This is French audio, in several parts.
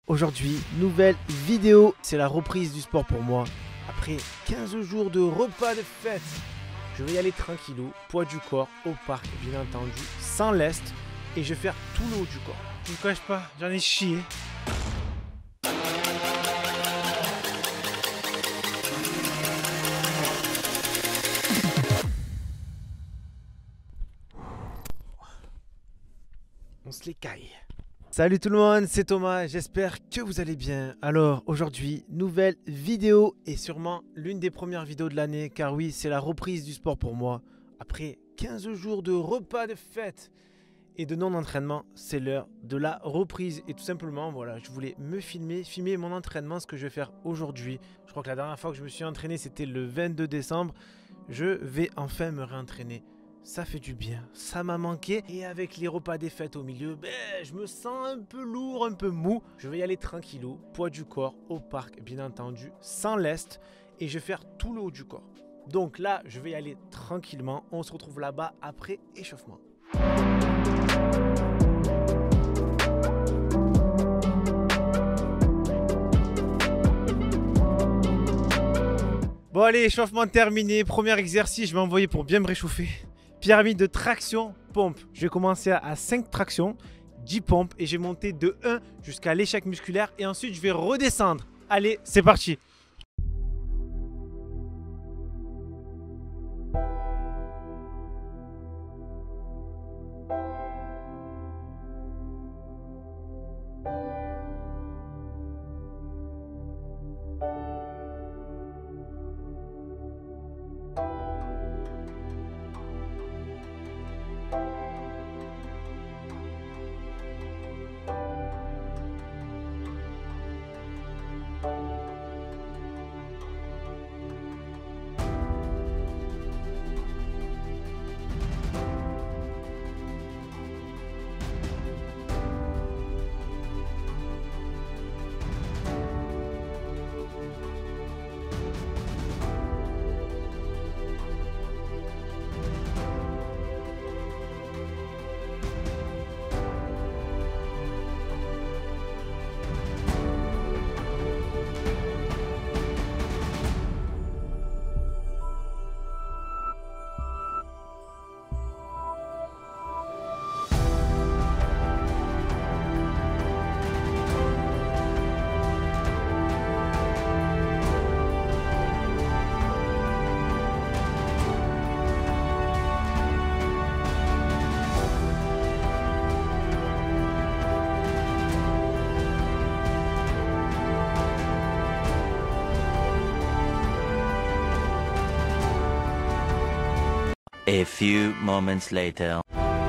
Aujourd'hui, nouvelle vidéo. C'est la reprise du sport pour moi. Après 15 jours de repas de fête, je vais y aller tranquillou, poids du corps, au parc, bien entendu, sans lest. Et je vais faire tout le haut du corps. Je ne vous cache pas, j'en ai chié. On se les caille. Salut tout le monde, c'est Thomas, j'espère que vous allez bien. Alors aujourd'hui, nouvelle vidéo et sûrement l'une des premières vidéos de l'année, car oui, c'est la reprise du sport pour moi. Après 15 jours de repas de fête et de non-entraînement, c'est l'heure de la reprise. Et tout simplement, voilà, je voulais me filmer mon entraînement, ce que je vais faire aujourd'hui. Je crois que la dernière fois que je me suis entraîné, c'était le 22 décembre. Je vais enfin me réentraîner. Ça fait du bien, ça m'a manqué. Et avec les repas des fêtes au milieu, je me sens un peu lourd, un peu mou. Je vais y aller tranquillou, poids du corps, au parc, bien entendu, sans lest. Et je vais faire tout le haut du corps. Donc là, je vais y aller tranquillement. On se retrouve là-bas après échauffement. Bon allez, échauffement terminé. Premier exercice, je vais envoyer pour bien me réchauffer. Pyramide de traction, pompe. Je vais commencer à 5 tractions, 10 pompes et je vais monter de 1 jusqu'à l'échec musculaire et ensuite je vais redescendre. Allez, c'est parti. A few moments later.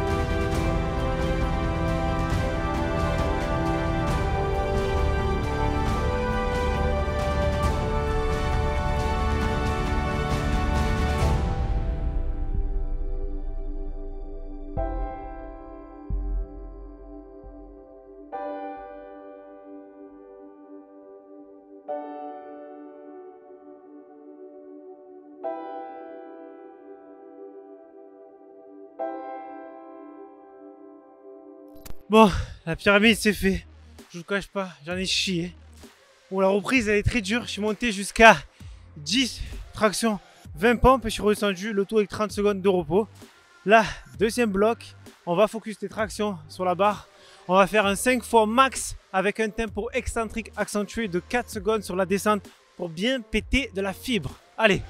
Bon, la pyramide c'est fait. Je vous cache pas, j'en ai chié. Bon, la reprise elle est très dure. Je suis monté jusqu'à 10 tractions, 20 pompes et je suis redescendu le tout avec 30 secondes de repos. Là, deuxième bloc, on va focus les tractions sur la barre. On va faire un 5 fois max avec un tempo excentrique accentué de 4 secondes sur la descente pour bien péter de la fibre. Allez!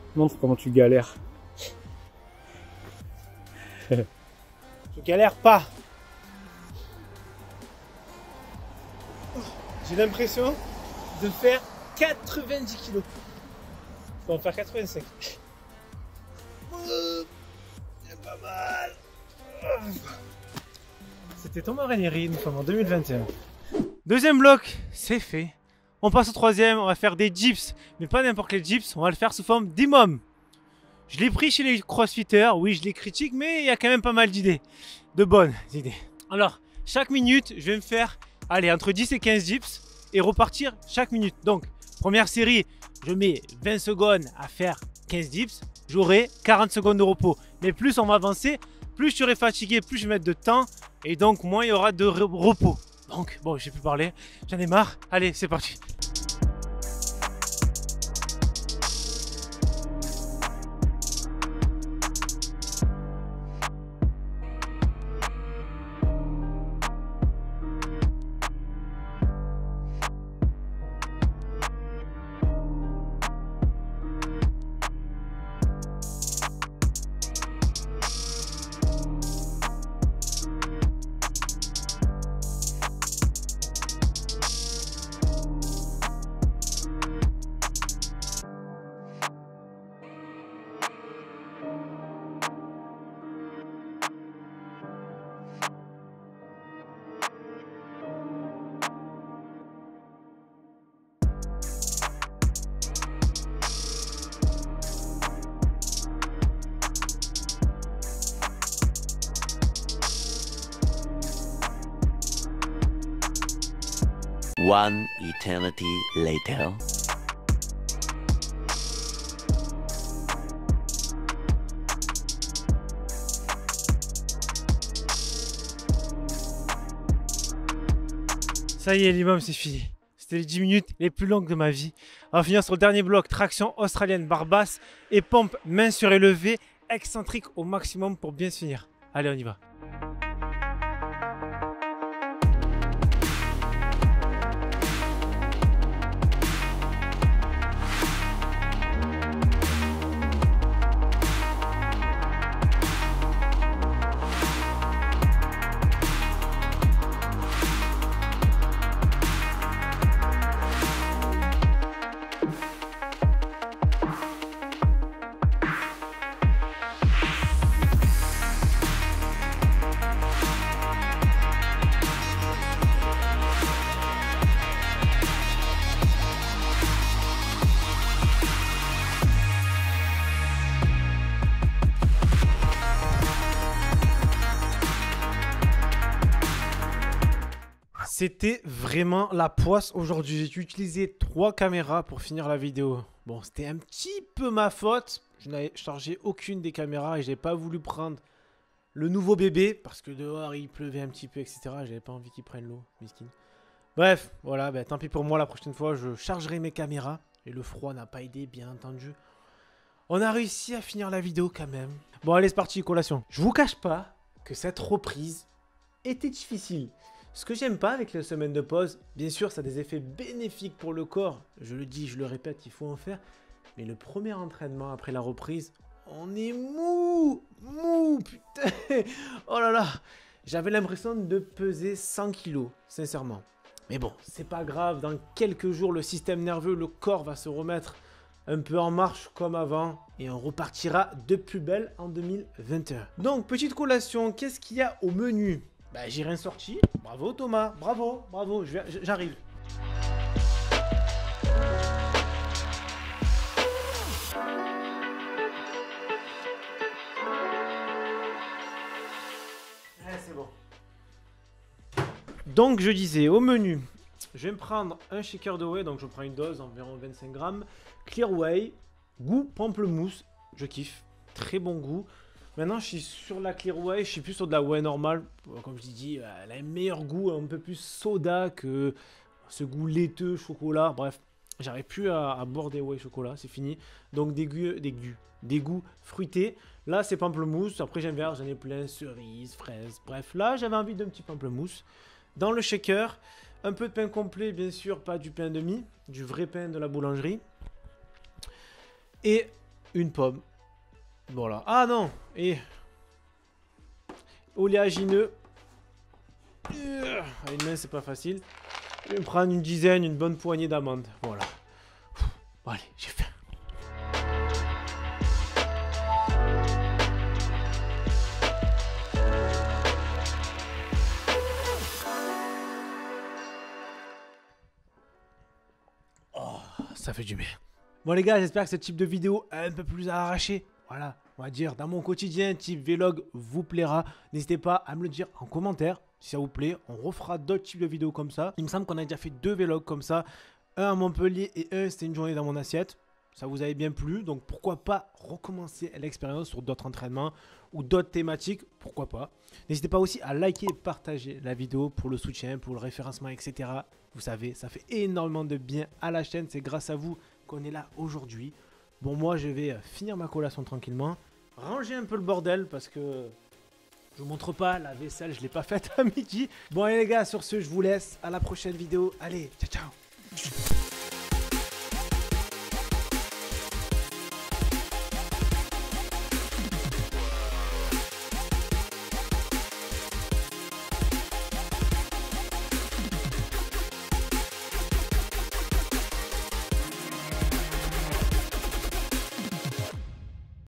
Montre comment tu galères. Je galère pas. J'ai l'impression de faire 90 kilos. On va faire 85. C'est pas mal. C'était Thomas Ranieri, nous sommes en 2021. Deuxième bloc, c'est fait. On passe au troisième, on va faire des dips. Mais pas n'importe quel dips, on va le faire sous forme d'imam. Je l'ai pris chez les crossfitters, oui je les critique, mais il y a quand même pas mal d'idées. De bonnes idées. Alors, chaque minute, je vais me faire, allez, entre 10 et 15 dips et repartir chaque minute. Donc, première série, je mets 20 secondes à faire 15 dips, j'aurai 40 secondes de repos. Mais plus on va avancer, plus je serai fatigué, plus je vais mettre de temps et donc moins il y aura de repos. Donc, bon, j'ai plus parlé, j'en ai marre. Allez, c'est parti. One eternity later. Ça y est, l'imam, c'est fini. C'était les 10 minutes les plus longues de ma vie. On va finir sur le dernier bloc, traction australienne barre basse et pompe main surélevée, excentrique au maximum pour bien se finir. Allez, on y va. C'était vraiment la poisse aujourd'hui. J'ai utilisé 3 caméras pour finir la vidéo. Bon, c'était un petit peu ma faute. Je n'avais chargé aucune des caméras et j'ai pas voulu prendre le nouveau bébé parce que dehors il pleuvait un petit peu, etc. J'avais pas envie qu'il prenne l'eau, miskin. Bref, voilà, tant pis pour moi. La prochaine fois, je chargerai mes caméras. Et le froid n'a pas aidé, bien entendu. On a réussi à finir la vidéo quand même. Bon, allez, c'est parti, collation. Je vous cache pas que cette reprise était difficile. Ce que j'aime pas avec les semaines de pause, bien sûr, ça a des effets bénéfiques pour le corps. Je le dis, je le répète, il faut en faire. Mais le premier entraînement après la reprise, on est mou, putain. Oh là là, j'avais l'impression de peser 100 kilos, sincèrement. Mais bon, c'est pas grave, dans quelques jours, le système nerveux, le corps va se remettre un peu en marche comme avant. Et on repartira de plus belle en 2021. Donc, petite collation, qu'est-ce qu'il y a au menu ? Bah, j'ai rien sorti. Bravo Thomas, bravo, j'arrive. C'est bon. Donc je disais, au menu, je vais me prendre un shaker de whey, donc je prends une dose, environ 25 grammes. Clear whey, goût pamplemousse, je kiffe, très bon goût. Maintenant, je suis sur la Clear Whey, je suis plus sur de la whey normale. Comme je dis, elle a un meilleur goût, un peu plus soda que ce goût laiteux, chocolat. Bref, j'arrive plus à boire des whey chocolat, c'est fini. Donc des goûts fruités. Là, c'est pamplemousse. Après, j'aime bien, j'en ai plein, cerises, fraises. Bref, là, j'avais envie d'un petit pamplemousse. Dans le shaker, un peu de pain complet, bien sûr, pas du pain de mie, du vrai pain de la boulangerie. Et une pomme. Voilà. Ah non. Et oléagineux. À une main, c'est pas facile. Je vais me prendre une dizaine, une bonne poignée d'amandes. Voilà. Bon, allez, j'ai faim. Oh, ça fait du bien. Bon les gars, j'espère que ce type de vidéo est un peu plus à arracher. Voilà, on va dire dans mon quotidien, type vlog vous plaira. N'hésitez pas à me le dire en commentaire si ça vous plaît. On refera d'autres types de vidéos comme ça. Il me semble qu'on a déjà fait 2 vlogs comme ça. Un à Montpellier et un c'était une journée dans mon assiette. Ça vous avait bien plu, donc pourquoi pas recommencer l'expérience sur d'autres entraînements ou d'autres thématiques, pourquoi pas. N'hésitez pas aussi à liker et partager la vidéo pour le soutien, pour le référencement, etc. Vous savez, ça fait énormément de bien à la chaîne, c'est grâce à vous qu'on est là aujourd'hui. Bon, moi je vais finir ma collation tranquillement, ranger un peu le bordel parce que je vous montre pas, la vaisselle je l'ai pas faite à midi. Bon allez les gars, sur ce je vous laisse, à la prochaine vidéo, allez, ciao ciao.